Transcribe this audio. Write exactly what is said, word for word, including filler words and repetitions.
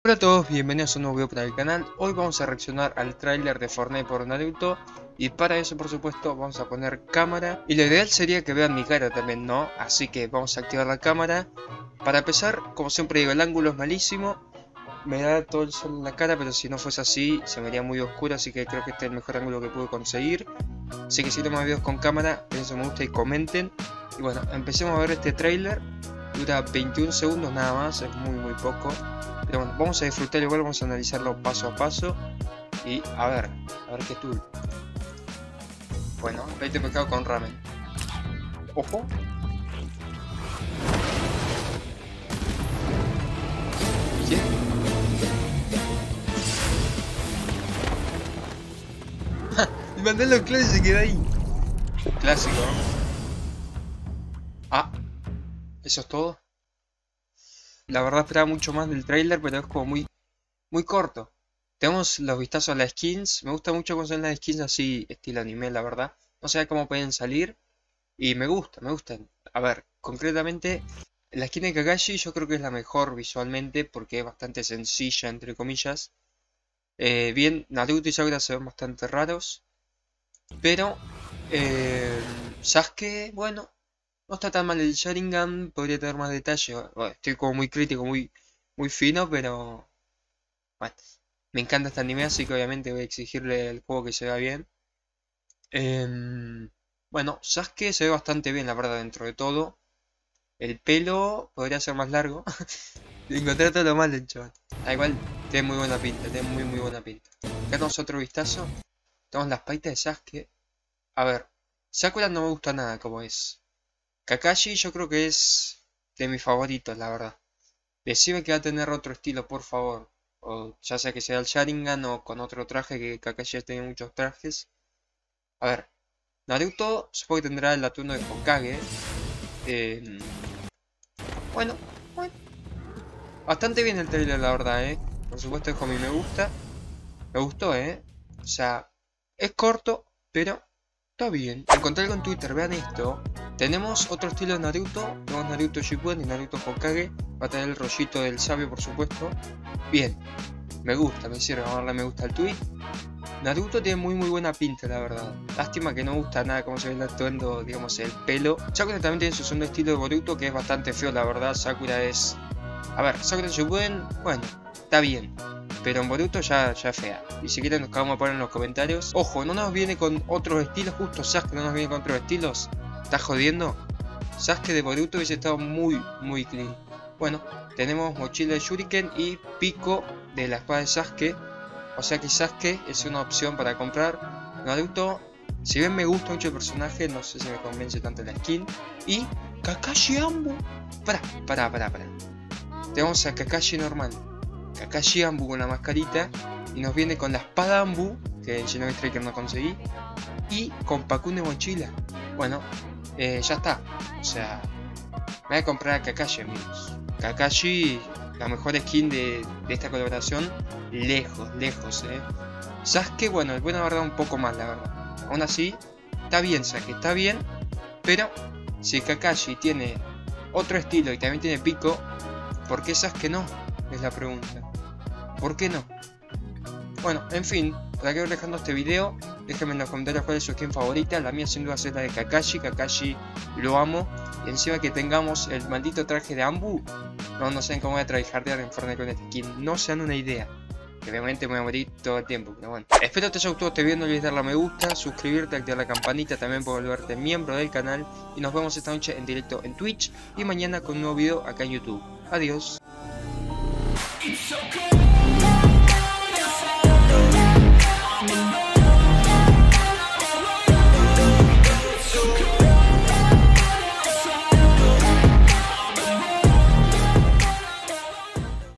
Hola a todos, bienvenidos a un nuevo video para el canal. Hoy vamos a reaccionar al tráiler de Fortnite por Naruto. Y para eso, por supuesto, vamos a poner cámara. Y lo ideal sería que vean mi cara también, ¿no? Así que vamos a activar la cámara. Para empezar, como siempre digo, el ángulo es malísimo. Me da todo el sol en la cara, pero si no fuese así, se me vería muy oscuro. Así que creo que este es el mejor ángulo que pude conseguir. Así que si toman videos con cámara, dense me gusta y comenten. Y bueno, empecemos a ver este tráiler. Dura veintiún segundos nada más, es muy muy poco. Pero bueno, vamos a disfrutar igual, vamos a analizarlo paso a paso. Y a ver, a ver qué tool. Bueno, veinte pescado con ramen. Ojo. ¿Qué? Y mandé los clases y se queda ahí. Clásico, ¿no? Ah, ¿eso es todo? La verdad esperaba mucho más del trailer, pero es como muy, muy corto. Tenemos los vistazos a las skins. Me gusta mucho cómo son las skins así, estilo anime, la verdad. No sé cómo pueden salir. Y me gusta, me gustan. A ver, concretamente, la skin de Kakashi yo creo que es la mejor visualmente, porque es bastante sencilla, entre comillas. Eh, bien, Naruto y Sakura se ven bastante raros. Pero, eh, Sasuke, bueno, no está tan mal el Sharingan, podría tener más detalle. Bueno, estoy como muy crítico, muy, muy fino, pero bueno, me encanta este anime, así que obviamente voy a exigirle al juego que se vea bien. Eh, bueno, Sasuke se ve bastante bien, la verdad, dentro de todo. El pelo podría ser más largo. Encontré todo lo mal del chaval. Ah, igual, tiene muy buena pinta, tiene muy muy buena pinta. Acá tenemos otro vistazo. Tenemos las paitas de Sasuke. A ver, Sakura no me gusta nada como es. Kakashi yo creo que es de mis favoritos, la verdad. Decime que va a tener otro estilo, por favor. O ya sea que sea el Sharingan o con otro traje, que Kakashi ya tiene muchos trajes. A ver, Naruto supongo que tendrá el atuendo de Hokage. Eh, bueno, bueno. Bastante bien el trailer, la verdad, eh. Por supuesto, es como a mí me gusta. Me gustó, eh. O sea, es corto, pero está bien. Encontré algo en Twitter, vean esto. Tenemos otro estilo de Naruto. Tenemos Naruto Shippuden y Naruto Hokage. Va a tener el rollito del sabio, por supuesto. Bien. Me gusta, me sirve. Vamos a darle me gusta al tweet. Naruto tiene muy muy buena pinta, la verdad. Lástima que no me gusta nada cómo se ve el atuendo, digamos, el pelo. Sakura también tiene su segundo estilo de Boruto, que es bastante feo, la verdad. Sakura es... A ver, Sakura Shippuden, bueno, está bien. Pero en Boruto ya, ya es fea. Y si quieren nos vamos a poner en los comentarios. Ojo, no nos viene con otros estilos. Justo Sasuke no nos viene con otros estilos. ¿Estás jodiendo? Sasuke de Boruto hubiese estado muy, muy clean. Bueno, tenemos mochila de Shuriken y pico de la espada de Sasuke. O sea que Sasuke es una opción para comprar. Naruto, si bien me gusta mucho el personaje, no sé si me convence tanto la skin. Y Kakashi Ambu. Pará, pará, pará, pará. Tenemos a Kakashi normal. Kakashi Ambu con la mascarita. Y nos viene con la espada Ambu, que en Shinobi Striker no conseguí. Y con Pakun de mochila. Bueno, eh, ya está. O sea, me voy a comprar a Kakashi, amigos. Kakashi, la mejor skin de, de esta colaboración. Lejos, lejos, eh. Sasuke, bueno, el bueno verdad un poco más, la verdad. Aún así, está bien Sasuke, está bien. Pero, si Kakashi tiene otro estilo y también tiene pico, ¿por qué Sasuke no? Es la pregunta. ¿Por qué no? Bueno, en fin, para que ir dejando este video, déjenme en los comentarios cuál es su skin favorita. La mía sin duda es la de Kakashi. Kakashi lo amo. Y encima que tengamos el maldito traje de Ambu, no, no saben cómo voy a tryhardear en Fortnite con este skin. No se dan una idea. Que obviamente me voy a morir todo el tiempo, pero bueno. Espero te haya gustado este video, no olvides darle a me gusta, suscribirte, activar la campanita también para volverte miembro del canal. Y nos vemos esta noche en directo en Twitch y mañana con un nuevo video acá en YouTube. Adiós.